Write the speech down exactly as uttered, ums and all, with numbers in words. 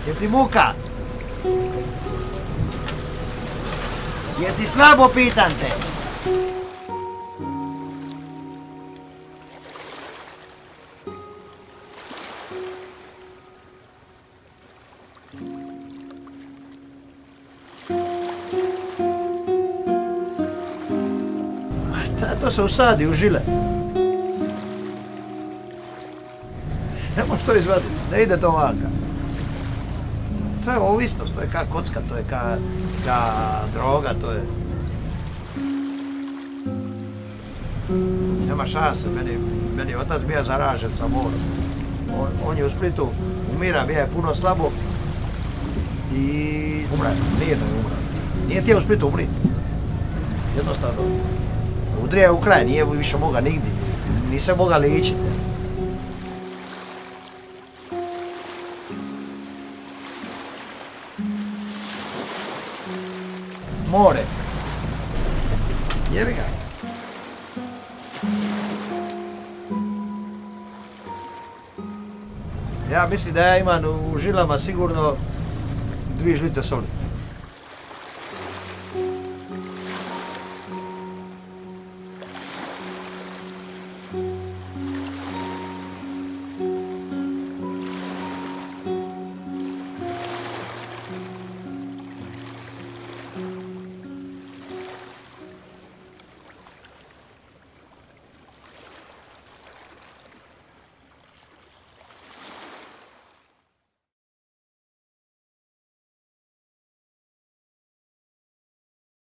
Je ti muka? Je ti slabo, pitan te? To se usadi u žile. Ne možeš to izvaditi, ne ide to ovaka. To je ovisnost, to je ka kocka, to je ka, ka droga, to je... Nema šanse, meni, meni otac bija zaražen sa morom. On, on je u Splitu umira, bija je puno slabo i umre, nije da je umre. Nije htio u Splitu umriti. Jednostavno. Udrija je u kraj, nije više moga nigdje, nisam moga ličiti. More. Jebi ga. Ja mislim da ja imam u žilama sigurno dvije žlice soli.